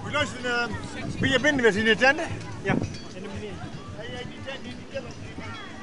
Ben je binnen met z'n tanden? Ja, in de meneer. Hey, die tenten, die tellen.